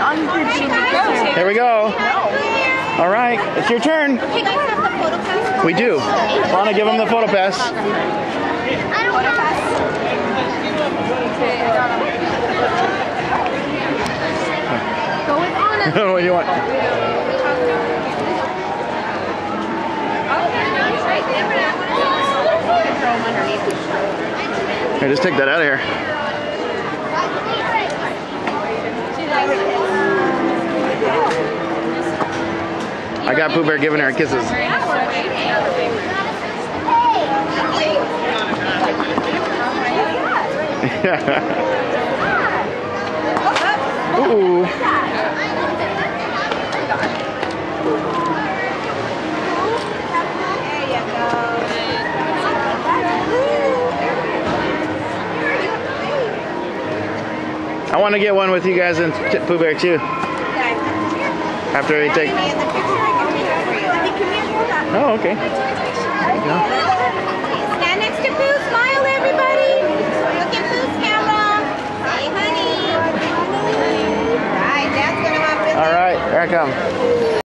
Here we go. All right, it's your turn. Hey, guys have the photo pass? We do. Alanna, give him the photo pass. I don't have Go with Anna. What do you want? Here, just take that out of here. I got Pooh Bear giving her kisses. Ooh. I want to get one with you guys and Pooh Bear too. After we take. Oh, okay. There you go. Stand next to Pooh. Smile, everybody. Look at Pooh's camera. Say, honey. All right, Dad's gonna have to. All right, here I come.